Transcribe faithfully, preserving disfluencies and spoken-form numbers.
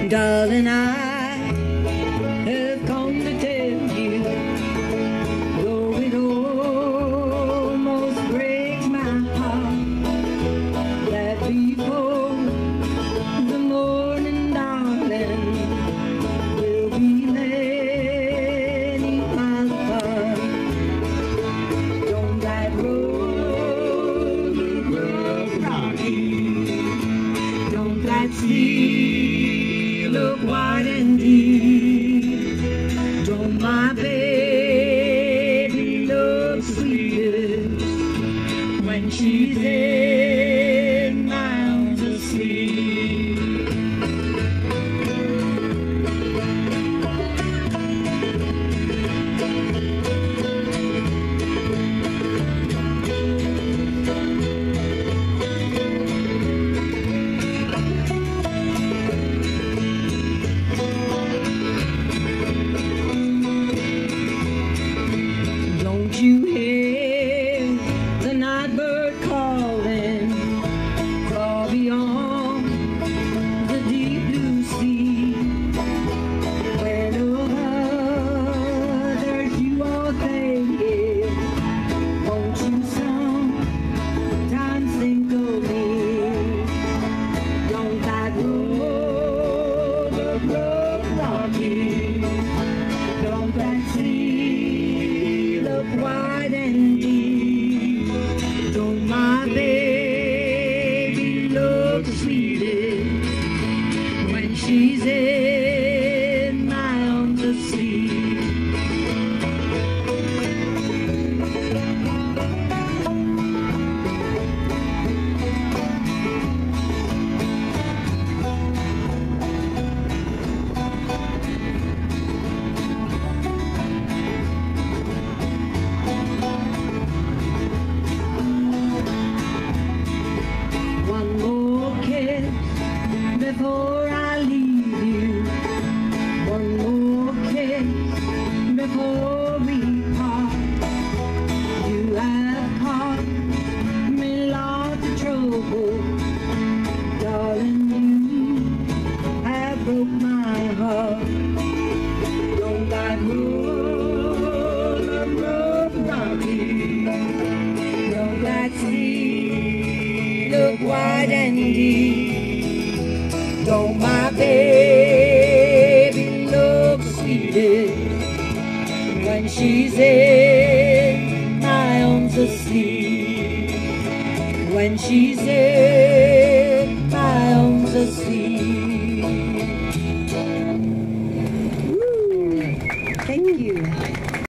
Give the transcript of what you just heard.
darling, I have come to tell you, though it almost breaks my heart, that before the morning, darling, we'll be many miles apart. Don't that road look rocky? Don't that sea look wide and deep? Don't my baby look sweetest when she's in my arms asleep? Don't you hear the night bird calling far beyond the deep blue sea? When others you are thinking, won't you sometimes think of me? Don't that road look rocky? Don't that sea look wide and deep? Don't my baby look sweetest when she's in my arms asleep? One more kiss before I leave you. One more kiss before we part. You have caused me lots of trouble, darling. You have broke my heart. Don't that road look rocky? Don't that sea look wide and deep? Don't my baby look sweetest when she's in my arms asleep? When she's in